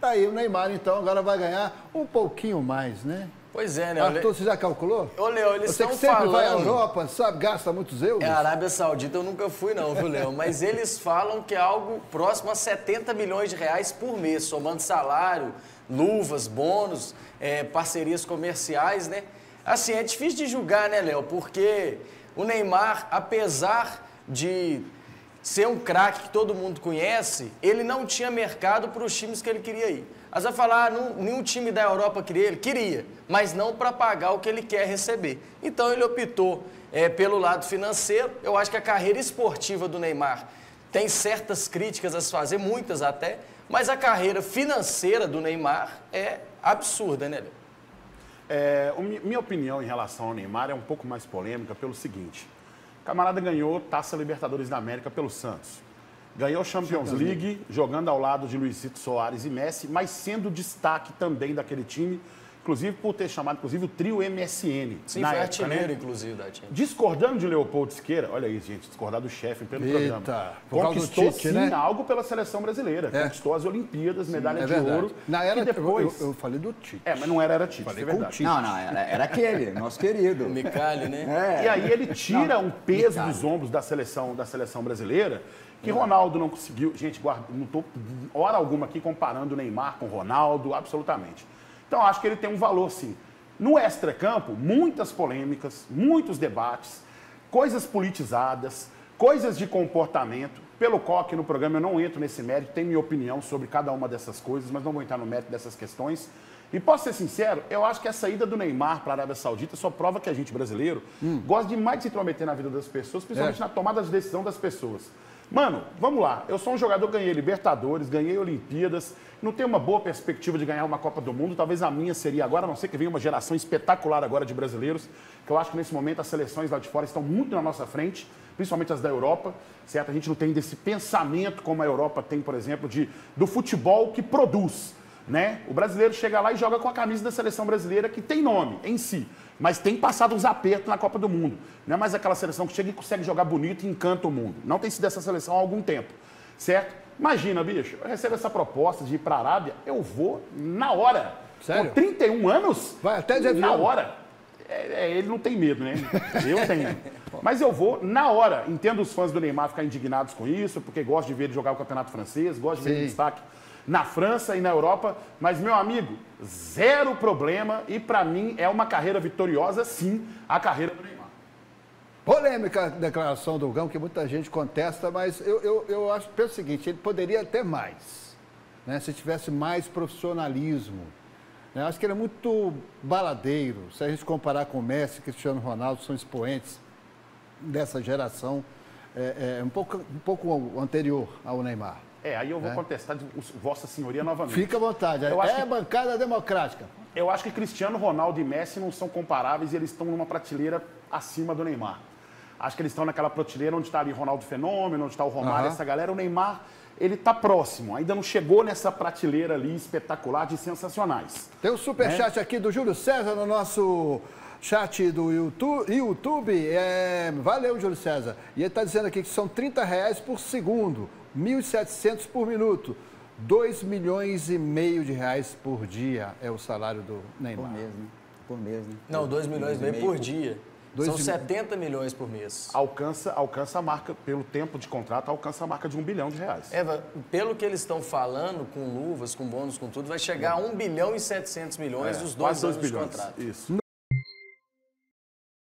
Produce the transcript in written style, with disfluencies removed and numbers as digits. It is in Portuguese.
Tá aí, o Neymar, então, agora vai ganhar um pouquinho mais, né? Pois é, né? Arthur, você já calculou? Ô, Léo, eles estão falando... Você sempre vai à Europa, sabe, gasta muitos euros? É, a Arábia Saudita eu nunca fui não, viu, Léo? Mas eles falam que é algo próximo a 70 milhões de reais por mês, somando salário, luvas, bônus, parcerias comerciais, né? Assim, é difícil de julgar, né, Léo? Porque o Neymar, apesar de ser um craque que todo mundo conhece, ele não tinha mercado para os times que ele queria ir. Mas vai falar, nenhum time da Europa queria ele? Queria, mas não para pagar o que ele quer receber. Então ele optou pelo lado financeiro. Eu acho que a carreira esportiva do Neymar tem certas críticas a se fazer, muitas até, mas a carreira financeira do Neymar é absurda, né, Léo? Minha opinião em relação ao Neymar é um pouco mais polêmica pelo seguinte. O camarada ganhou Taça Libertadores da América pelo Santos. Ganhou Champions League, jogando ao lado de Luizito Soares e Messi, mas sendo destaque também daquele time, inclusive por ter chamado o trio MSN. Sim, foi artilheiro, inclusive, da time. Discordando de Leopoldo Siqueira, olha aí, gente, discordar do chefe pelo programa. Conquistou, sim, né? Algo pela seleção brasileira. Conquistou as Olimpíadas, medalha de ouro. Na era, depois... eu falei do Tite. Mas não era Tite, falei é verdade. Não, era aquele, nosso querido. O Micali, né? E aí ele tira um peso dos ombros da seleção brasileira, que Ronaldo não conseguiu. Gente, não estou hora alguma aqui comparando o Neymar com o Ronaldo, absolutamente. Então, acho que ele tem um valor, sim. No extracampo, muitas polêmicas, muitos debates, coisas politizadas, coisas de comportamento. Pelo qual aqui no programa eu não entro nesse mérito, tenho minha opinião sobre cada uma dessas coisas, mas não vou entrar no mérito dessas questões. E posso ser sincero, eu acho que a saída do Neymar para a Arábia Saudita só prova que a gente brasileiro gosta demais de se intrometer na vida das pessoas, principalmente na tomada de decisão das pessoas. Mano, vamos lá. Eu sou um jogador, ganhei Libertadores, ganhei Olimpíadas, não tenho uma boa perspectiva de ganhar uma Copa do Mundo. Talvez a minha seria agora, a não ser que venha uma geração espetacular agora de brasileiros, que eu acho que nesse momento as seleções lá de fora estão muito na nossa frente, principalmente as da Europa, certo? A gente não tem desse pensamento como a Europa tem, por exemplo, do futebol que produz, né? O brasileiro chega lá e joga com a camisa da seleção brasileira, que tem nome em si, mas tem passado uns apertos na Copa do Mundo. Não é mais aquela seleção que chega e consegue jogar bonito e encanta o mundo. Não tem sido essa seleção há algum tempo, certo? Imagina, bicho, eu recebo essa proposta de ir para a Arábia, eu vou na hora. Sério? Com 31 anos? Vai até de avião. Na hora. Ele não tem medo, né? Eu tenho. Mas eu vou na hora. Entendo os fãs do Neymar ficar indignados com isso, porque gosto de ver ele jogar o Campeonato Francês, gosto de ver ele em destaque na França e na Europa, mas, meu amigo, zero problema e, para mim, é uma carreira vitoriosa, sim, a carreira do Neymar. Polêmica a declaração do Gão, que muita gente contesta, mas eu acho, penso o seguinte, ele poderia ter mais, né, se tivesse mais profissionalismo. Né? Acho que ele é muito baladeiro, se a gente comparar com o Messi e Cristiano Ronaldo, são expoentes dessa geração, um pouco anterior ao Neymar. Aí eu vou contestar de Vossa Senhoria novamente. Fica à vontade. Bancada democrática. Eu acho que Cristiano Ronaldo e Messi não são comparáveis e eles estão numa prateleira acima do Neymar. Acho que eles estão naquela prateleira onde está ali Ronaldo Fenômeno, onde está o Romário, essa galera. O Neymar, ele está próximo. Ainda não chegou nessa prateleira ali espetacular de sensacionais. Tem um superchat aqui do Júlio César no nosso chat do YouTube. Valeu, Júlio César. E ele está dizendo aqui que são R$30 por segundo. 1.700 por minuto, 2,5 milhões de reais por dia é o salário do Neymar. Por mês, né? Não, 2,5 milhões por dia. São 70 milhões por mês. Alcança a marca, pelo tempo de contrato, alcança a marca de R$1 bilhão. Eva, pelo que eles estão falando, com luvas, com bônus, com tudo, vai chegar a 1,7 bilhão os 2 anos de contrato. Isso.